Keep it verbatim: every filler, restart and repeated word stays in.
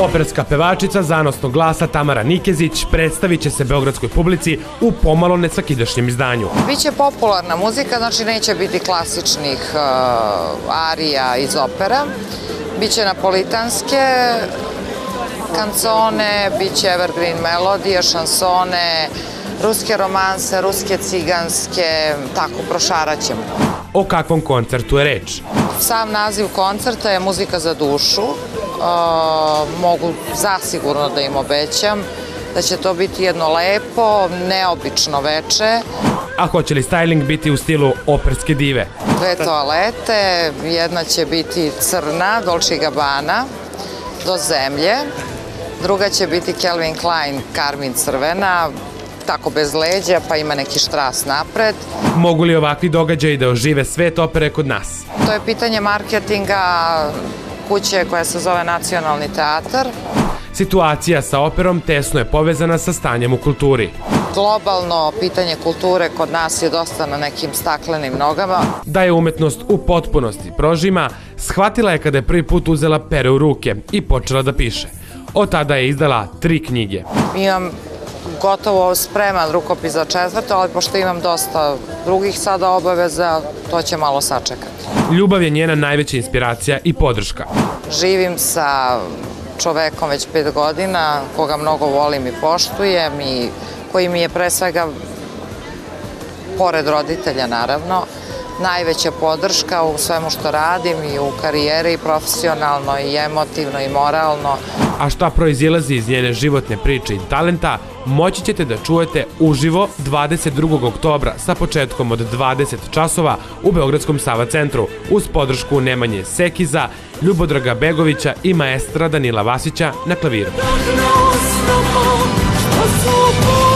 Operska pevačica zanosnog glasa Tamara Nikezić predstavit će se beogradskoj publici u pomalo nesvakidašnjem izdanju. Biće popularna muzika, znači neće biti klasičnih arija iz opera. Biće napolitanske kancone, biće evergreen melodije, šansone, ruske romanse, ruske ciganske, tako, prošarat ćemo. O kakvom koncertu je reč? Sam naziv koncerta je Muzika za dušu. Mogu zasigurno da im obećam da će to biti jedno lepo, neobično veče. A hoće li styling biti u stilu operske dive? Dve toalete, jedna će biti crna, Dolce and Gabbana, do zemlje. Druga će biti Calvin Klein, karmin crvena, tako bez leđa, pa ima neki štras napred. Mogu li ovakvi događaji da ožive svet opere kod nas? To je pitanje marketinga kuće koja se zove Nacionalni teatar. Situacija sa operom tesno je povezana sa stanjem u kulturi. Globalno pitanje kulture kod nas je dosta na nekim staklenim nogama. Da je umetnost u potpunosti prožima, shvatila je kada je prvi put uzela pere u ruke i počela da piše. Od tada je izdala tri knjige. Imam gotovo spreman rukopis za četvrto, ali pošto imam dosta drugih sada obaveza, to će malo sačekati. Ljubav je njena najveća inspiracija i podrška. Živim sa čovekom već pet godina, koga mnogo volim i poštujem i koji mi je pre svega, pored roditelja naravno, najveća podrška u svemu što radim i u karijeri, profesionalno i emotivno i moralno. A šta proizilazi iz njene životne priče i talenta, moći ćete da čujete uživo dvadeset drugog oktobra sa početkom od dvadeset časova u Beogradskom Sava centru uz podršku Nemanje Sekiza, Ljubodraga Begovića i maestra Danila Vasića na klaviru.